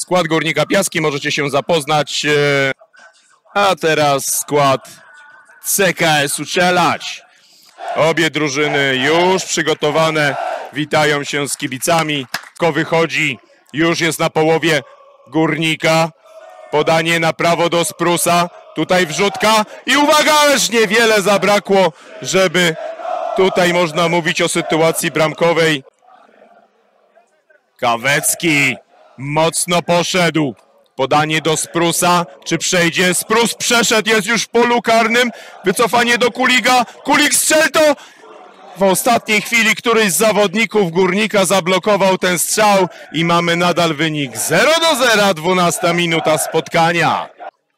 Skład Górnika Piaski, możecie się zapoznać. A teraz skład CKS-u Czelać. Obie drużyny już przygotowane, witają się z kibicami. Ko wychodzi, już jest na połowie Górnika. Podanie na prawo do Sprusa, tutaj wrzutka i uwaga, ależ niewiele zabrakło, żeby tutaj można mówić o sytuacji bramkowej. Kawecki mocno poszedł. Podanie do Sprusa, czy przejdzie? Sprus przeszedł, jest już w polu karnym. Wycofanie do Kuliga. Kulik strzel to! W ostatniej chwili któryś z zawodników Górnika zablokował ten strzał i mamy nadal wynik 0-0, 12 minuta spotkania.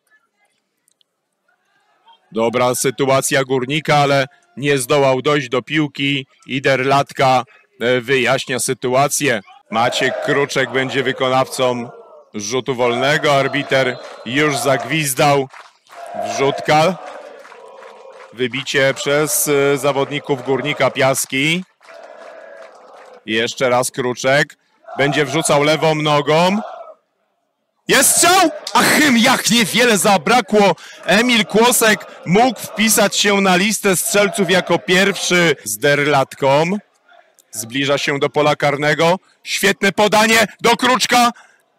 Dobra sytuacja Górnika, ale nie zdołał dojść do piłki. Iderlatka wyjaśnia sytuację. Maciek Kruczek będzie wykonawcą rzutu wolnego. Arbiter już zagwizdał. Wrzutka. Wybicie przez zawodników Górnika Piaski. Jeszcze raz Kruczek. Będzie wrzucał lewą nogą. Jest strzał! Achym, jak niewiele zabrakło. Emil Kłosek mógł wpisać się na listę strzelców jako pierwszy z Derlatką. Zbliża się do pola karnego. Świetne podanie do Kruczka.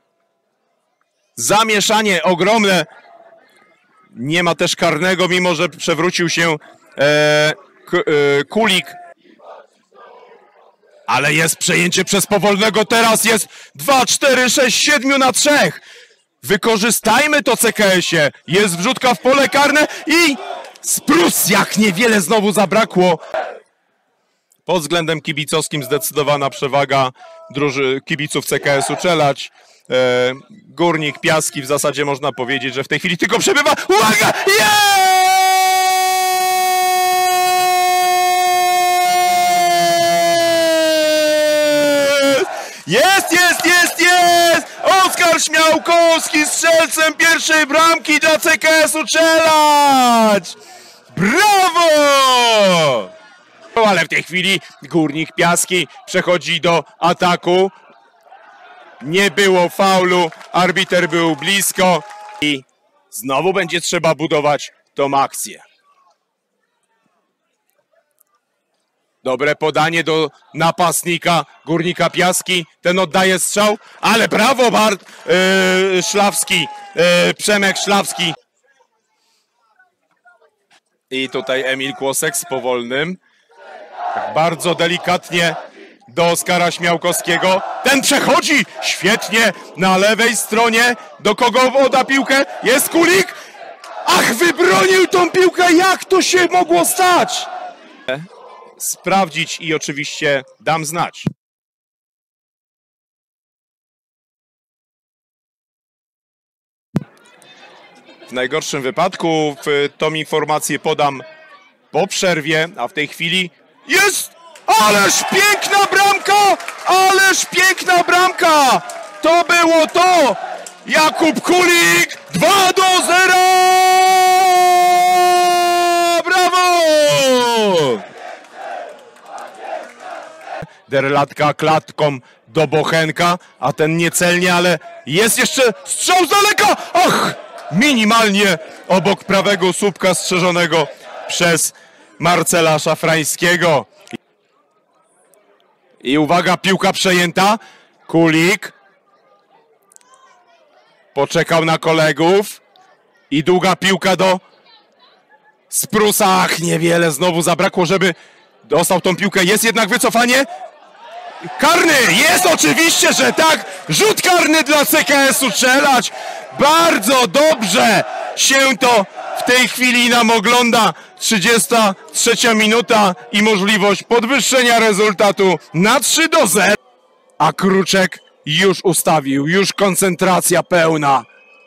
Zamieszanie ogromne. Nie ma też karnego, mimo że przewrócił się Kulik. Ale jest przejęcie przez Powolnego. Teraz jest 2, 4, 6, 7 na 3. Wykorzystajmy to CKS-ie. Jest wrzutka w pole karne i Sprus, jak niewiele znowu zabrakło. Pod względem kibicowskim zdecydowana przewaga kibiców CKS-u Czelać. Górnik Piaski w zasadzie można powiedzieć, że w tej chwili tylko przebywa. Uwaga! Jest! Oskar Śmiałkowski strzelcem pierwszej bramki dla CKS-u Czelać! Brawo! Ale w tej chwili Górnik Piaski przechodzi do ataku. Nie było faulu, arbiter był blisko i znowu będzie trzeba budować tą akcję. Dobre podanie do napastnika Górnika Piaski, ten oddaje strzał, ale brawo Szlawski, Przemek Szlawski. I tutaj Emil Kłosek z Powolnym, bardzo delikatnie do Oskara Śmiałkowskiego. Ten przechodzi świetnie na lewej stronie. Do kogo odda piłkę? Jest Kulik. Ach, wybronił tą piłkę. Jak to się mogło stać? Sprawdzić i oczywiście dam znać. W najgorszym wypadku tą informację podam po przerwie, a w tej chwili jest! Ależ piękna bramka! Ależ piękna bramka! To było to! Jakub Kulik! 2-0! Brawo! Derlatka klatką do Bochenka, a ten niecelnie, ale jest jeszcze strzał z daleka! Ach! Minimalnie obok prawego słupka strzeżonego przez Marcela Szafrańskiego. I uwaga, piłka przejęta. Kulik poczekał na kolegów. I długa piłka do Sprusa. Ach, niewiele znowu zabrakło, żeby dostał tą piłkę. Jest jednak wycofanie. Karny! Jest oczywiście, że tak! Rzut karny dla CKS-u Czelać. Bardzo dobrze się to w tej chwili nam ogląda. 33 minuta i możliwość podwyższenia rezultatu na 3-0. A Kruczek już ustawił, już koncentracja pełna.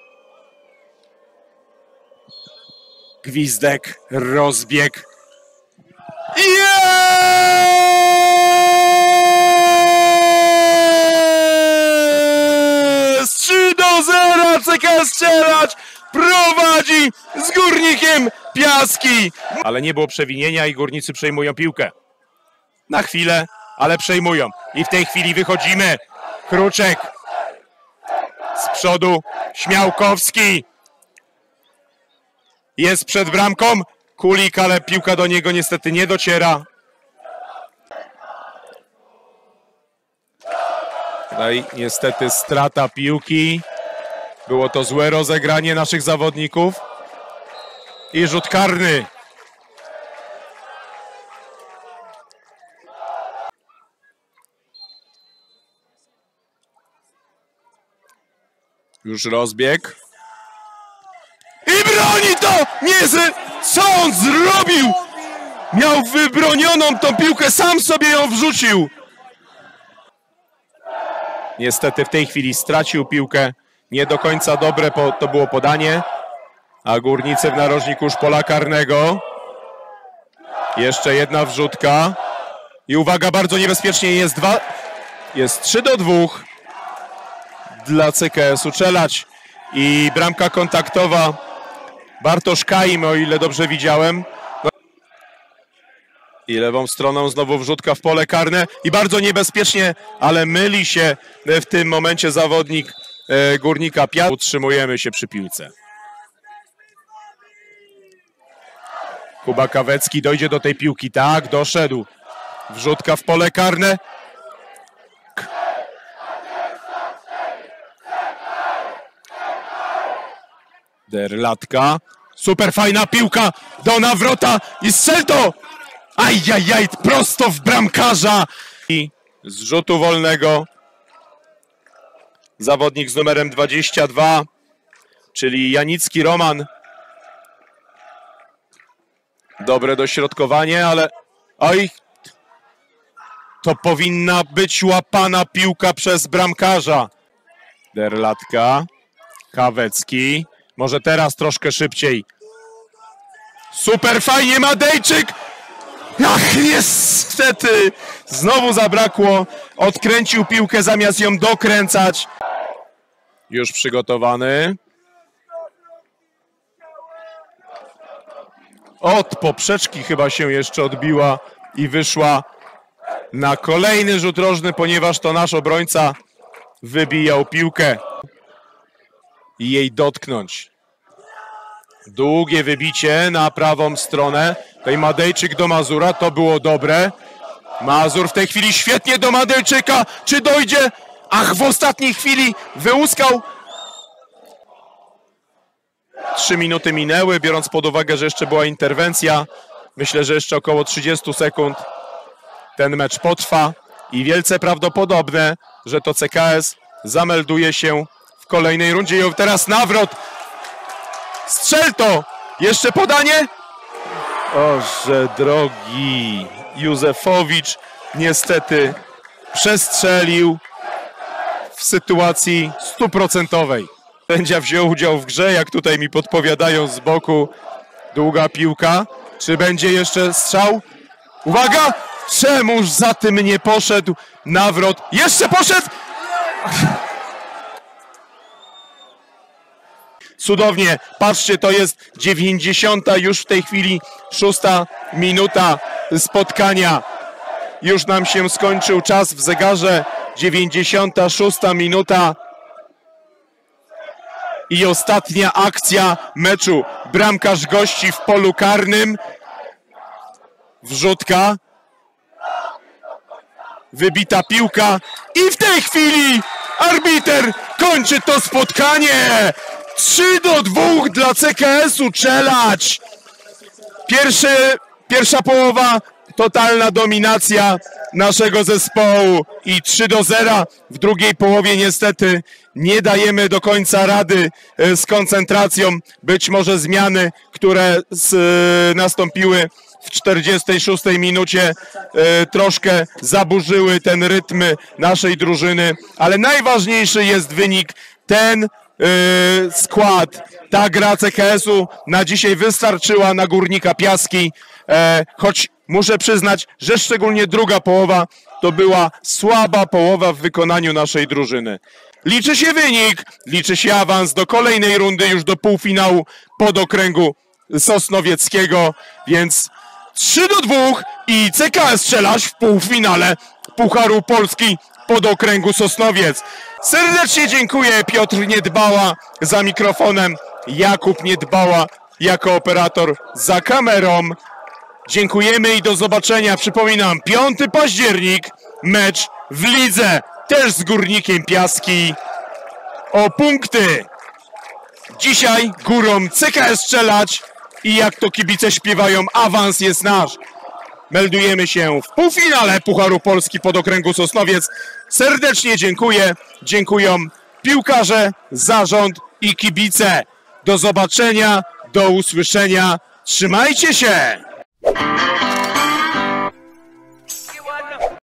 Gwizdek, rozbieg. Jest! 3-0 CKS Czelać prowadzi z Górnikiem Piaski. Ale nie było przewinienia i górnicy przejmują piłkę. Na chwilę, ale przejmują. I w tej chwili wychodzimy. Kruczek Z przodu Śmiałkowski. Jest przed bramką. Kulik, ale piłka do niego niestety nie dociera. Tutaj niestety strata piłki. Było to złe rozegranie naszych zawodników. I rzut karny. Już rozbieg. I broni to! Co on zrobił? Miał wybronioną tą piłkę, sam sobie ją wrzucił. Niestety w tej chwili stracił piłkę. Nie do końca dobre to było podanie. A Górnicy w narożniku już pola karnego. Jeszcze jedna wrzutka. I uwaga, bardzo niebezpiecznie jest 3-2 dla CKS-u Czelać. I bramka kontaktowa Bartosz Kaim, o ile dobrze widziałem. I lewą stroną znowu wrzutka w pole karne. I bardzo niebezpiecznie, ale myli się w tym momencie zawodnik Górnika Piast. Utrzymujemy się przy piłce. Kuba Kawecki dojdzie do tej piłki. Tak, doszedł. Wrzutka w pole karne. Derlatka. Super fajna piłka do Nawrota i strzel to! Ajajaj, prosto w bramkarza! I z rzutu wolnego zawodnik z numerem 22, czyli Janicki Roman. Dobre dośrodkowanie, ale oj, to powinna być łapana piłka przez bramkarza. Derlatka, Kawecki, może teraz troszkę szybciej. Super fajnie, Madejczyk! Ach, niestety! Znowu zabrakło. Odkręcił piłkę zamiast ją dokręcać. Już przygotowany. Od poprzeczki chyba się jeszcze odbiła i wyszła na kolejny rzut rożny, ponieważ to nasz obrońca wybijał piłkę i jej dotknąć. Długie wybicie na prawą stronę. Tutaj Madejczyk do Mazura, to było dobre. Mazur w tej chwili świetnie do Madejczyka. Czy dojdzie? Ach, w ostatniej chwili wyłuskał. 3 minuty minęły, biorąc pod uwagę, że jeszcze była interwencja. Myślę, że jeszcze około 30 sekund ten mecz potrwa. I wielce prawdopodobne, że to CKS zamelduje się w kolejnej rundzie. I teraz Nawrot. Strzel to! Jeszcze podanie? Oże drogi, Józefowicz niestety przestrzelił w sytuacji 100%. Sędzia wziął udział w grze, jak tutaj mi podpowiadają z boku. Długa piłka. Czy będzie jeszcze strzał? Uwaga! Czemuż za tym nie poszedł Nawrot? Jeszcze poszedł! Cudownie, patrzcie, to jest 90. już w tej chwili 6. minuta spotkania. Już nam się skończył czas w zegarze, 96. minuta i ostatnia akcja meczu. Bramkarz gości w polu karnym, wrzutka, wybita piłka i w tej chwili arbiter kończy to spotkanie. 3-2 dla CKS-u Czelać. Pierwsza połowa, totalna dominacja naszego zespołu i 3-0. W drugiej połowie niestety nie dajemy do końca rady z koncentracją. Być może zmiany, które nastąpiły w 46 minucie troszkę zaburzyły ten rytm naszej drużyny, ale najważniejszy jest wynik. Ten skład, ta gra CKS-u na dzisiaj wystarczyła na Górnika Piaski, choć muszę przyznać, że szczególnie druga połowa to była słaba połowa w wykonaniu naszej drużyny. Liczy się wynik, liczy się awans do kolejnej rundy, już do półfinału podokręgu sosnowieckiego, więc 3-2 i CKS Czelać w półfinale Pucharu Polski podokręgu Sosnowiec. Serdecznie dziękuję. Piotr Niedbała za mikrofonem, Jakub Niedbała jako operator za kamerą. Dziękujemy i do zobaczenia. Przypominam, 5 październik, mecz w lidze, też z Górnikiem Piaski o punkty. Dzisiaj górą CKS Strzelać i jak to kibice śpiewają, awans jest nasz. Meldujemy się w półfinale Pucharu Polski Podokręgu Sosnowiec. Serdecznie dziękuję. Dziękują piłkarze, zarząd i kibice. Do zobaczenia, do usłyszenia. Trzymajcie się!